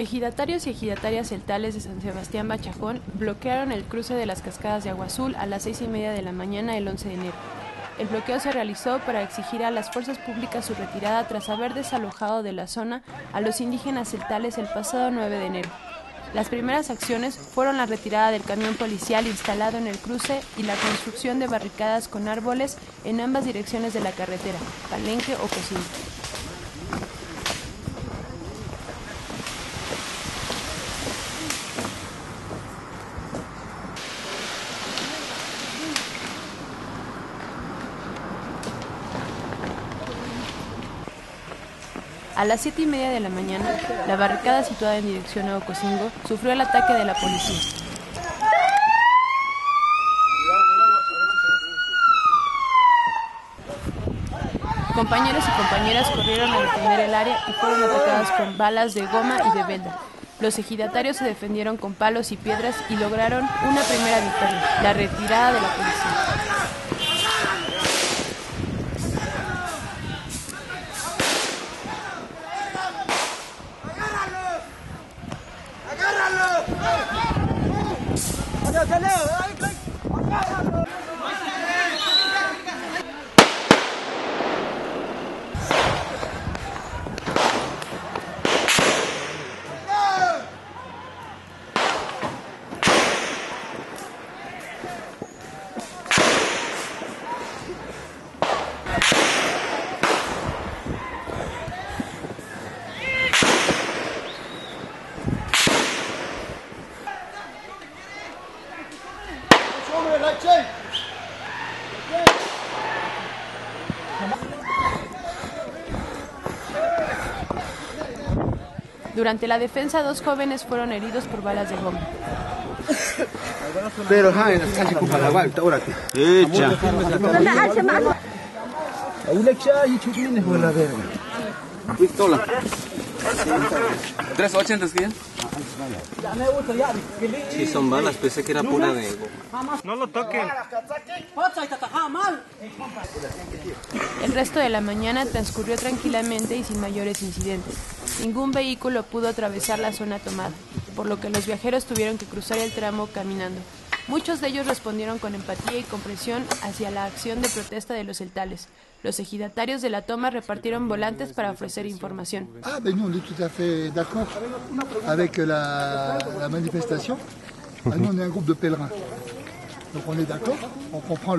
ejidatarios y ejidatarias celtales de San Sebastián Bachajón bloquearon el cruce de las cascadas de Agua Azul a las 6:30 de la mañana el 11 de enero. El bloqueo se realizó para exigir a las fuerzas públicas su retirada tras haber desalojado de la zona a los indígenas celtales el pasado 9 de enero. Las primeras acciones fueron la retirada del camión policial instalado en el cruce y la construcción de barricadas con árboles en ambas direcciones de la carretera, Palenque o Ocosingo. A las 7:30 de la mañana, la barricada situada en dirección a Ocosingo sufrió el ataque de la policía. Compañeros y compañeras corrieron a defender el área y fueron atacados con balas de goma y de belda. Los ejidatarios se defendieron con palos y piedras y lograron una primera victoria, la retirada de la policía. Durante la defensa, 2 jóvenes fueron heridos por balas de goma. Sí, son balas, pensé que era pura de goma. No lo toquen. El resto de la mañana transcurrió tranquilamente y sin mayores incidentes. Ningún vehículo pudo atravesar la zona tomada, por lo que los viajeros tuvieron que cruzar el tramo caminando. Muchos de ellos respondieron con empatía y comprensión hacia la acción de protesta de los celtales. Los ejidatarios de la toma repartieron volantes para ofrecer información. Nous on est tout à fait d'accord avec la manifestation. Nous on est un groupe de pèlerins. Donc on est d'accord, on comprend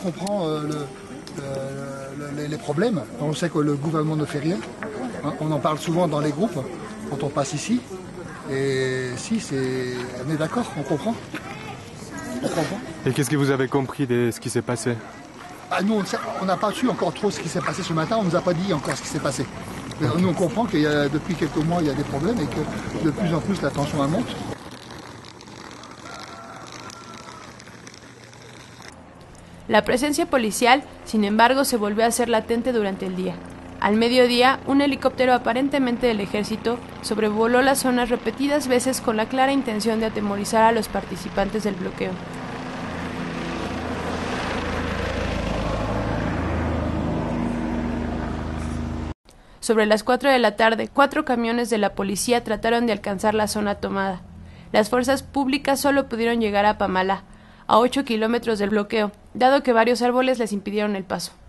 les problèmes. On sait que le gouvernement ne fait rien. On en parle souvent dans les groupes quand on passe ici. Et si, on est d'accord, on comprend. Et qu'est-ce que vous avez compris de ce qui s'est passé? Nous, on n'a pas su encore trop ce qui s'est passé ce matin, on ne nous a pas dit encore ce qui s'est passé. Mais nous, on comprend qu'il y a, depuis quelques mois, il y a des problèmes et que de plus en plus la tension monte. La presencia policial, sin embargo, se volvió a hacer latente durante el día. Al mediodía, un helicóptero aparentemente del ejército sobrevoló la zona repetidas veces con la clara intención de atemorizar a los participantes del bloqueo. Sobre las 4 de la tarde, 4 camiones de la policía trataron de alcanzar la zona tomada. Las fuerzas públicas solo pudieron llegar a Pamalá, a 8 kilómetros del bloqueo, dado que varios árboles les impidieron el paso.